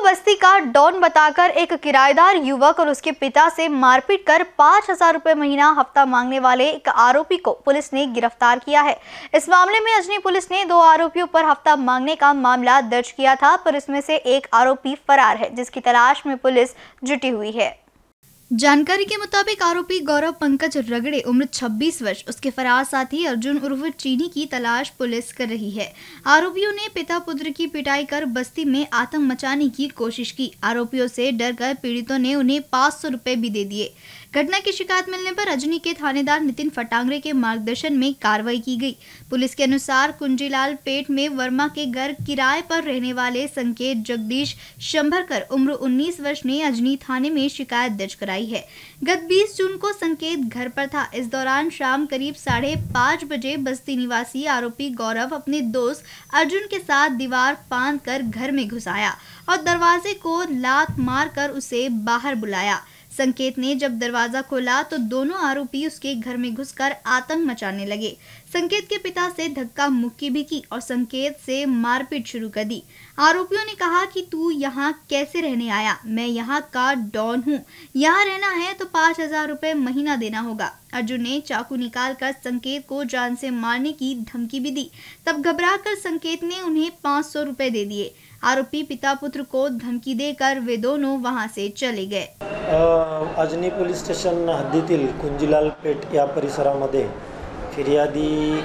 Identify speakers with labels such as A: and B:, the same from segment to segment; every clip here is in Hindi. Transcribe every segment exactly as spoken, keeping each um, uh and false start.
A: बस्ती का डॉन बताकर एक किराएदार युवक और उसके पिता से मारपीट कर पाँच हजार रुपए महीना हफ्ता मांगने वाले एक आरोपी को पुलिस ने गिरफ्तार किया है। इस मामले में अजनी पुलिस ने दो आरोपियों पर हफ्ता मांगने का मामला दर्ज किया था, पर इसमें से एक आरोपी फरार है, जिसकी तलाश में पुलिस जुटी हुई है। जानकारी के मुताबिक आरोपी गौरव पंकज रगड़े उम्र छब्बीस वर्ष, उसके फरार साथी अर्जुन उर्फ चीनी की तलाश पुलिस कर रही है। आरोपियों ने पिता पुत्र की पिटाई कर बस्ती में आतंक मचाने की कोशिश की। आरोपियों से डरकर पीड़ितों ने उन्हें पाँच सौ रुपए भी दे दिए। घटना की शिकायत मिलने पर अजनी के थानेदार नितिन फटांगरे के मार्गदर्शन में कार्रवाई की गई। पुलिस के अनुसार कुंजीलाल पेट में वर्मा के घर किराए पर रहने वाले संकेत जगदीश शंभरकर उम्र उन्नीस वर्ष ने अजनी थाने में शिकायत दर्ज कराई है। गत बीस जून को संकेत घर पर था। इस दौरान शाम करीब साढ़े पाँच बजे बस्ती निवासी आरोपी गौरव अपने दोस्त अर्जुन के साथ दीवार फांद कर घर में घुस आया और दरवाजे को लात मारकर उसे बाहर बुलाया। संकेत ने जब दरवाजा खोला तो दोनों आरोपी उसके घर में घुसकर आतंक मचाने लगे। संकेत के पिता से धक्का मुक्की भी की और संकेत से मारपीट शुरू कर दी। आरोपियों ने कहा कि तू यहाँ कैसे रहने आया, मैं यहाँ का डॉन हूँ, यहाँ रहना है तो पाँच हजार रुपए महीना देना होगा। अर्जुन ने चाकू निकालकर संकेत को जान से मारने की धमकी भी दी। तब घबराकर संकेत ने उन्हें पाँच सौ रुपए दे दिए। आरोपी पिता पुत्र को धमकी देकर वे दोनों वहां से चले गए।
B: अजनी पोलीस स्टेशन हद्दीतील कुंजीलाल पेठ या परिसरामध्ये फिर्यादी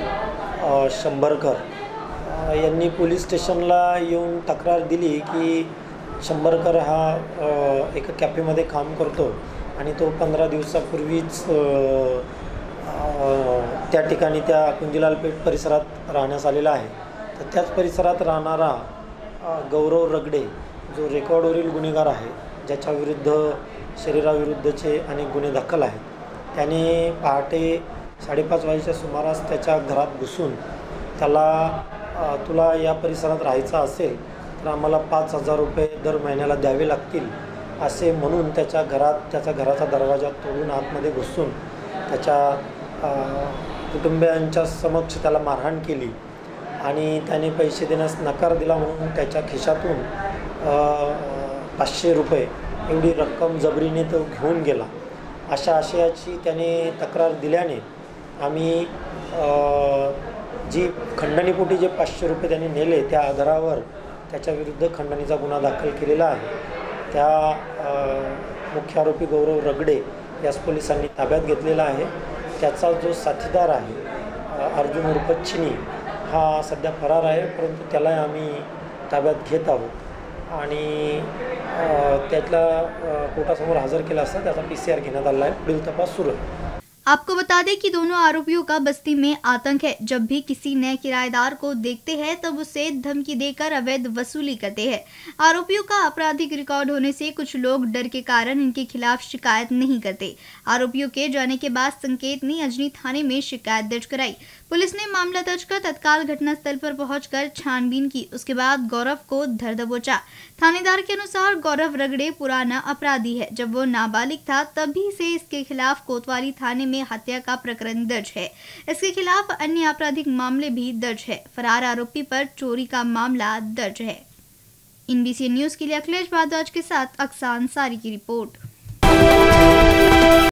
B: शंभरकर यांनी पोलीस स्टेशनला येऊन तक्रार दिली की शंभरकर हा एक कॅफेमध्ये काम करतो आणि तो पंधरा दिवसापूर्वीच त्या ठिकाणी त्या कुंजीलाल पेठ परिसरात राहण्यास आलेला आहे। तर त्याच परिसरात राहणारा गौरव रगडे जो रेकॉर्डवरील गुन्हेगार आहे, ज्याच्या विरुद्ध शरीराविरुद्धचे अनेक गुन्हे दाखल आहेत, त्याने पहाटे साडेपाच वाजेच्या सुमारास त्याच्या घरात घुसून त्याला तुला या परिसरात राहायचं असेल तर आम्हाला पाच हजार रुपये दर महिन्याला द्यावे लागतील असे म्हणून त्याच्या घरात त्याचा घराचा दरवाजा तोडून आतमध्ये घुसून त्याच्या कुटुंबियांच्या समक्ष त्याला मारहाण केली आणि त्याने पैसे देण्यास नकार दिला म्हणून त्याच्या खिशातून पाचशे रुपये एवढी रक्कम जबरीने तो घेऊन गेला। अशा आशयाची त्याने तक्रार दिल्याने आम्ही जी खंडणीपोटी जे पाचशे रुपये त्याने नेले त्या आधारावर त्याच्या विरुद्ध खंडणीचा गुन्हा दाखल केलेला आहे। त्या मुख्य आरोपी गौरव रगडे यास पोलिसांनी ताब्यात घेतलेला आहे। त्याचा जो साथीदार आहे अर्जुन उर्फ चीनी हा सध्या फरार आहे, परंतु त्याला आम्ही ताब्यात घेत आहोत आणि त्यातला कोर्टासमोर हजर केला असता त्याचा पीसीआर घेण्यात आला आहे। पुढील तपास सुरू आहे।
A: आपको बता दें कि दोनों आरोपियों का बस्ती में आतंक है। जब भी किसी नए किराएदार को देखते हैं तब उसे धमकी देकर अवैध वसूली करते हैं। आरोपियों का आपराधिक रिकॉर्ड होने से कुछ लोग डर के कारण इनके खिलाफ शिकायत नहीं करते। आरोपियों के जाने के बाद संकेत ने अजनी थाने में शिकायत दर्ज कराई। पुलिस ने मामला दर्ज कर तत्काल घटनास्थल पर पहुंचकर छानबीन की। उसके बाद गौरव को धर दबोचा। थानेदार के अनुसार गौरव रगड़े पुराना अपराधी है। जब वो नाबालिग था तभी से इसके खिलाफ कोतवाली थाने में हत्या का प्रकरण दर्ज है। इसके खिलाफ अन्य आपराधिक मामले भी दर्ज है। फरार आरोपी पर चोरी का मामला दर्ज है। एनबीसी न्यूज के लिए अखिलेश भारद्वाज के साथ अक्सान सारी की रिपोर्ट।